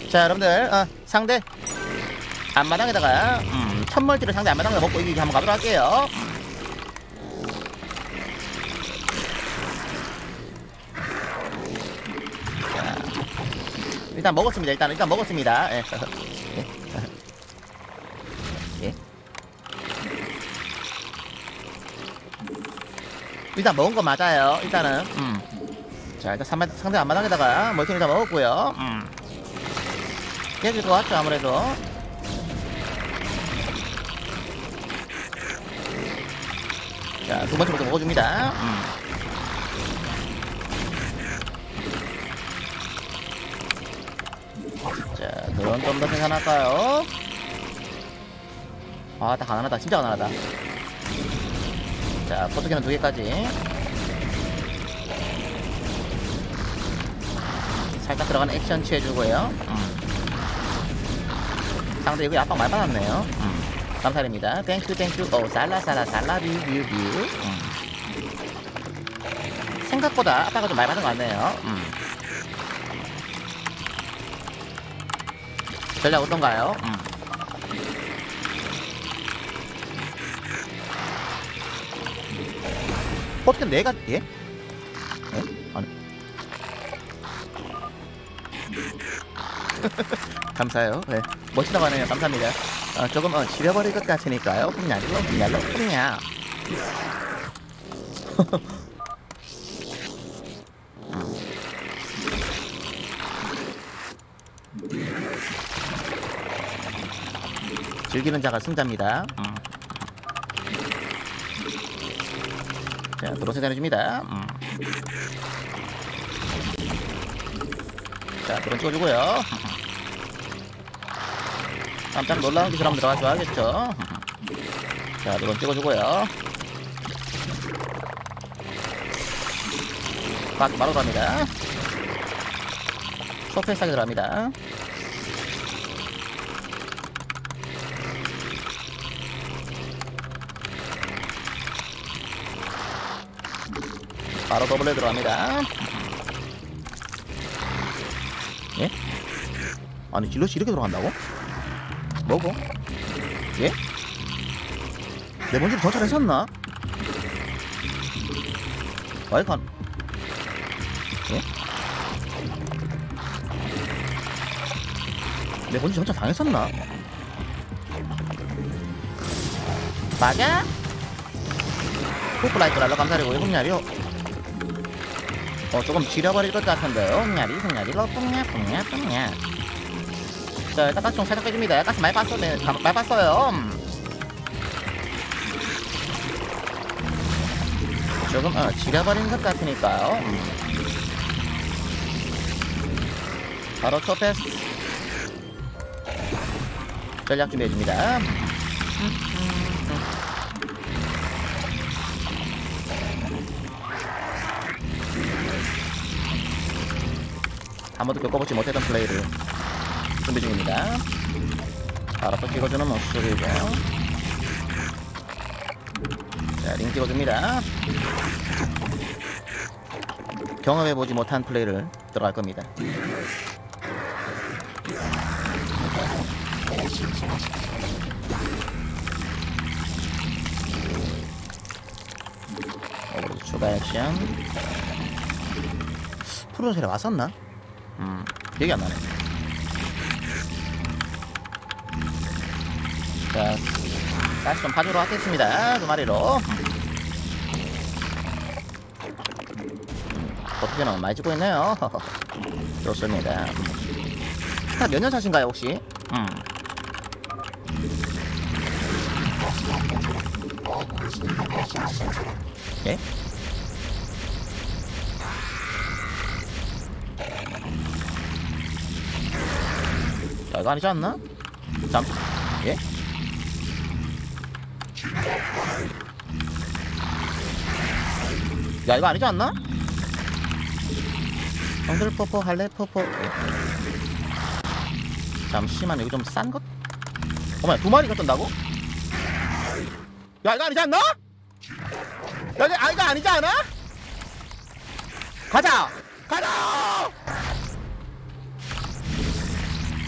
자 여러분들 상대 앞마당에다가 천멀티를 상대 앞마당에 먹고 이기기 한번 가도록 할게요. 자, 일단 먹었습니다. 일단 먹었습니다. 예. 예. 일단 먹은 거 맞아요. 일단은 자 일단 상대 앞마당에다가 멀티를 다 먹었고요. 깨질 것 같죠 아무래도. 자 두 번째부터 먹어줍니다. 자 드론 좀 더 생산할까요? 아 딱 가난하다. 진짜 가난하다. 자 포토캐논 2개까지 살짝 들어가는 액션 취해주고요. 상대 여기 압박 많이 받았네요. 감사드립니다. 땡큐 오 살라 뷰 생각보다 압박을 좀 많이 받은 것 같네요. 전략 어떤가요? 어떻게 내가 예? 예? 아니 감사해요. 네 멋지다고 하네요. 감사합니다. 조금 지려버릴 것 같으니까요. 흠냐 즐기는 자가 승자입니다. 자, 드론 생산해줍니다. 자, 드론 찍어주고요. 깜짝 놀라운 기술 한번 들어가서 하겠죠. 자, 드론 찍어주고요. 바로 들어갑니다. 쇼페이스하게 들어갑니다. 바로 더블에 들어갑니다. 예? 아니 질럿이 이렇게 들어간다고? 뭐고? 예? 내 먼지를 더 잘했었나? 와이칸 예? 내 먼지 정찰 당했었나? 맞아? 포플라이트 날라 감사드리고요. 흠냐리요. 조금 지려버릴 것 같은데요. 흠냐리 뽕냐. 자 일단 가스 좀 살짝 빼줍니다. 가스 많이 빻어요. 조금 지려버린 것 같으니까요. 바로 초패스 전략 준비해줍니다. 한 번도 겪어보지 못했던 플레이를 준비 중입니다. 바로 또 찍어주는 모습이고. 자, 링 찍어줍니다. 경험해보지 못한 플레이를 들어갈 겁니다. 오버로드 추가 액션. 프로전설에 왔었나? 기억이 안 나네. 자, 다시 좀 파주로 하겠습니다. 두 마리로. 어떻게는 많이 찍고 있네요. 좋습니다. 스타 몇 년 차신가요, 혹시? 예? 자, 이거 아니지 않나? 예? 야, 이거 아니지 않나? 형들 포포 할래 포포. 예. 잠시만, 여기 좀 싼 것? 어머야, 두 마리가 뜬다고? 야, 이거 아니지 않나? 야, 이거 아니지 않아? 가자! 가자!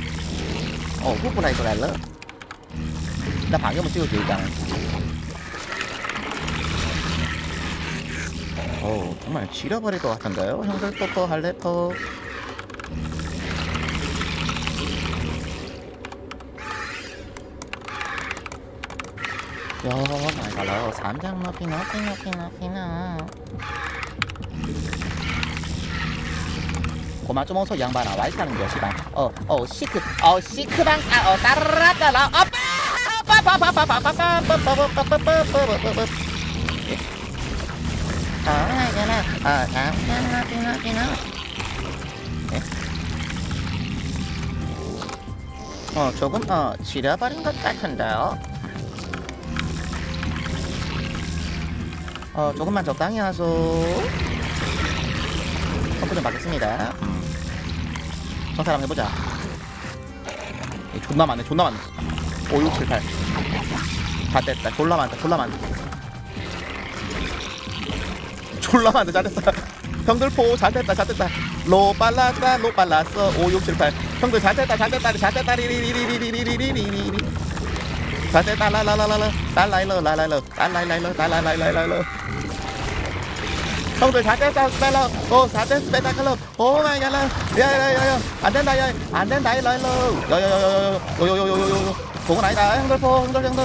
후프라이트 랄러. 나 방금 찍어줘 일단. 정말 지려버릴 것 같은데요? 형들 또 할래 또. 말갈라. 3장 높이나. 고마 좀 어서 양반아 와이카는 거 시방. 시크방 따라라따라 조금 지려버린 것 같은데요. 조금만 적당히 하소. 커플 좀 받겠습니다. 정사 한번 해보자. 존나 많네. 5, 6, 7, 8 다 됐다. 졸라 많다. 잘됐다. 형들 포 잘됐다. 로 빨랐어. 5, 6, 7, 8 형들 잘됐다. 리리리리리리리리리리리리 잘됐다. 달라일러 형들 잘됐다. 스펠러. 4대 스페타클러. 오 마이 갓. 야야야야 안된다. 일러. 요요요요요요요요요요 그건 아니다. 형들 포. 형들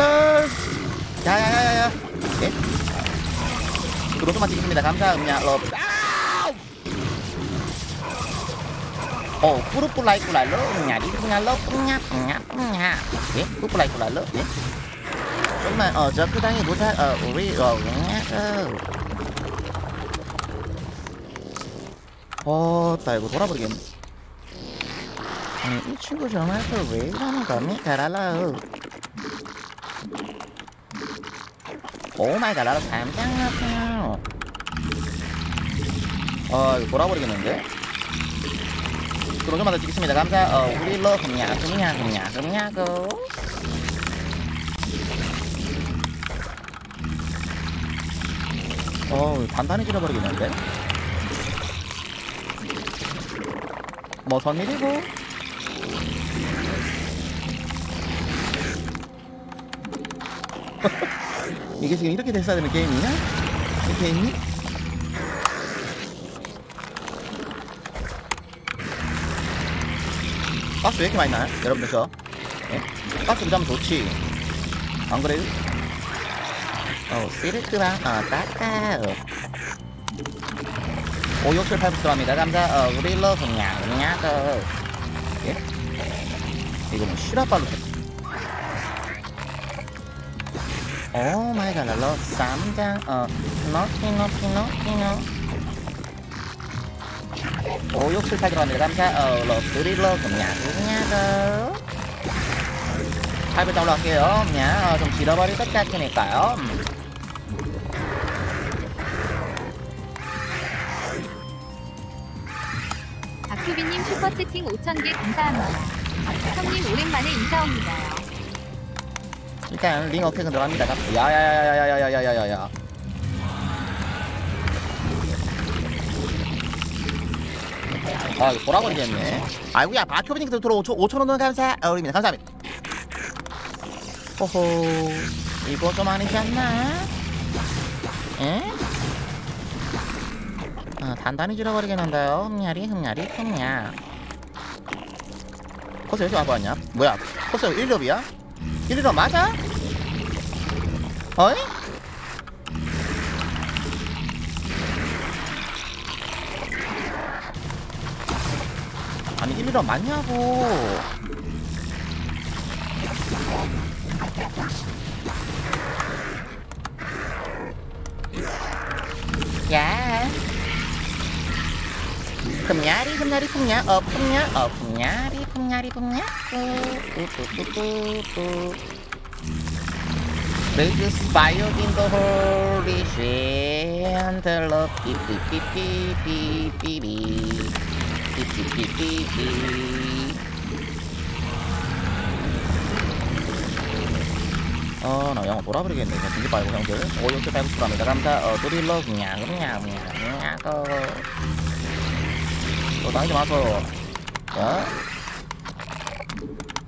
야야야야야. 예? 그거 좀만 찍습니다. 감사합니다. 러브. 뿌르뿌라이꾸랄러. 냐리꾸랄러. 뿡냐. 예? 뿌르뿌라이꾸랄러. 예? 정말 저 크당이 못할 우리 나 이거 돌아버리겠네. 아니 이 친구 전화해서 왜 이러는 겁니까 랄라. 오마이갓 나도 3장 났어요. 이거 돌아버리겠는데? 그럼 좀만 더 찍겠습니다. 감사. 우리 러 흠냐고. 단단히 찔러버리겠는데? 무슨 일이고? 이게 지금 이렇게 됐어야 되는 게임이냐? 이 게임이? 가스 왜 이렇게 많이 나요? 여러분들 저 예? 가스 부자면 좋지 안 그래요? 시르크랑 따까 5, 6, 7, 8 들어갑니다. 감사. 우리 러 흠냐고. 예? 이거 뭐 실화발로 오 마이 갓 랄러 3장 노피노 5, 6, 7, 8 들어갑니다. 감사. 우리 러 흠냐고 8배 올라갈게요. 그냥 좀 길어버릴 것 같으니까요. 박효빈님 슈퍼채팅 5,000개 감사합니다. 형님 오랜만에 인사옵니다. 일단 링 어택은 들어갑니다. 야야야야야야야야야야. 이거 돌아버리겠네. 아이고야 박효빈님께서 들어 5,000원 감사. 우리입니다. 감사합니다. 호호 이거 좀 아니지 않나? 에? 단단히 줄여버리겠는데요. 흠냐 코스 여기 와봤냐? 뭐야 코스 1렵이야? 1렵 맞아? 어이? 아니 1렵 맞냐고. 야 흠냐리 흠냐 Rages fired in the holy shit love 나 영어 돌아버리겠네. 이거 진짜 빨고 형들 5, 6, 7, 8, 9 갑니다. 감사. 드릴러 그냥 당하지 마소. 자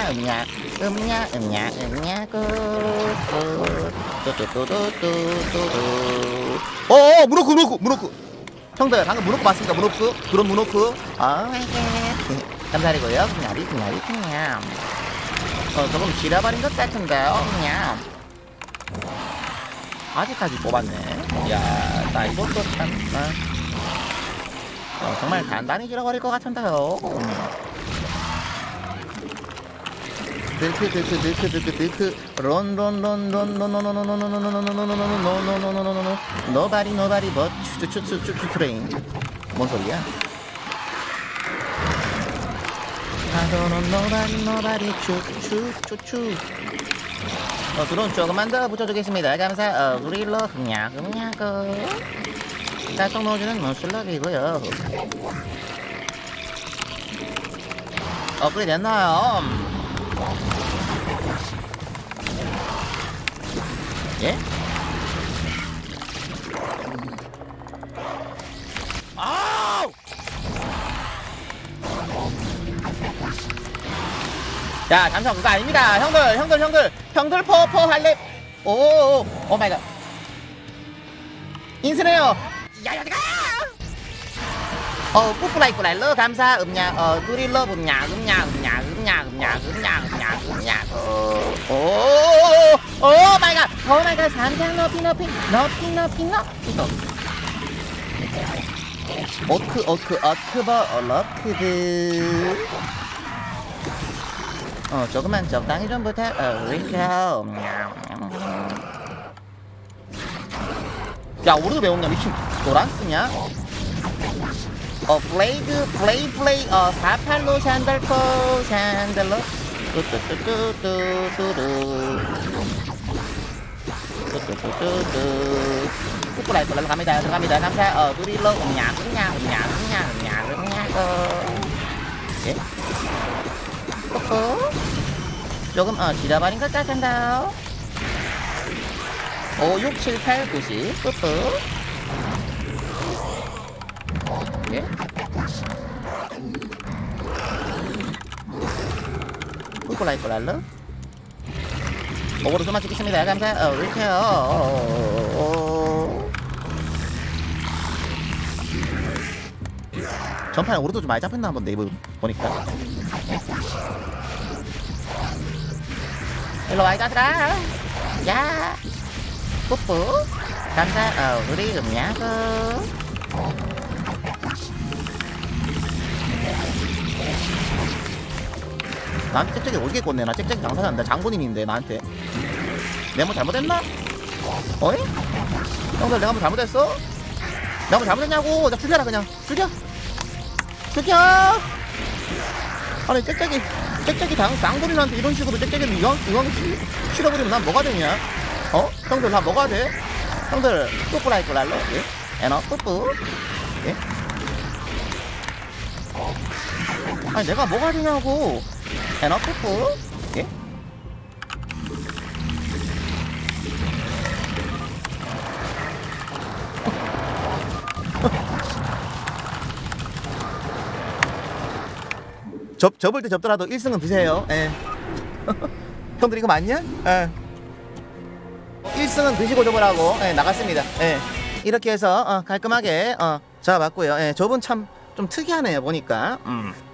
문호크. 형들 방금 문호크 맞습니까? 문호크 드론 문호크. 감사드리고요. 그냥 조금 지려버린 것 같은데요. 그냥 아직까지 뽑았네. 야, 나 이것도 참 정말 단단히 지려버릴 것 같은데요. 들크 런 nobody but 추추 트레인. 뭔 소리야? 하도는 노바리 추추추추. 드론 조금만 더 붙여주겠습니다. 감사. 우리로 그냥 가속 노즈는 무슬럽이고요. 업그레이드 됐나요? 예? 아우! 야, 잠시만, 그거 아닙니다. 형들 포 할래. 오 마이 갓. 인스네요. 야야가. 뿌뿌라이뿌라일러 감사. 두릴러 음냐. 오 마이 갓. 삼장 너피. 어크버 러크드. 조금만 적당히 좀 부탁드릴게요. 야, 우리도 배웠냐? 미친 노란스냐? 플레이 48로 샨들러 뿌뿌라이뿌라이러 갑니다. 감사. 두릴러 음냐. 예? 뿌뿌 조금 지저버린 것 같은데요. 5, 6, 7, 8, 9, 10 뿌뿌. 예? 뿌뿌라이뿌라이러 오버로 좀만 찍겠습니다. 감사. 이렇게요. 전판에 오르도 좀 많이 잡혔나 한번 네이버 보니까. 일로와 이 자들아. 야 뿌뿌 감사. 우리 음냐고. 나한테 짹짹이 올게 꽂네. 나 짹짹이 장사한다. 장본인인데 나한테 내가 뭐 잘못했나? 어이? 형들 내가 뭐 잘못했어? 내가 뭐 잘못했냐고. 나 죽여라 그냥. 죽여. 아니 짹짹이 장본인한테 이런 식으로 짹짹이를 이왕 실어버리면 난 뭐가 되냐? 형들 나 뭐가 돼? 형들 뿌뿌라이뿌랄러? 예? 에너 뿌뿌? 예? 아니 내가 뭐가 되냐고. 에너 뿌뿌? 예? 접을 때 접더라도 1승은 드세요. 예. 형들 이거 맞냐? 예. 1승은 드시고 접으라고. 예, 나갔습니다. 예. 이렇게 해서 깔끔하게 잡아봤고요. 예, 저분 참 좀 특이하네요 보니까.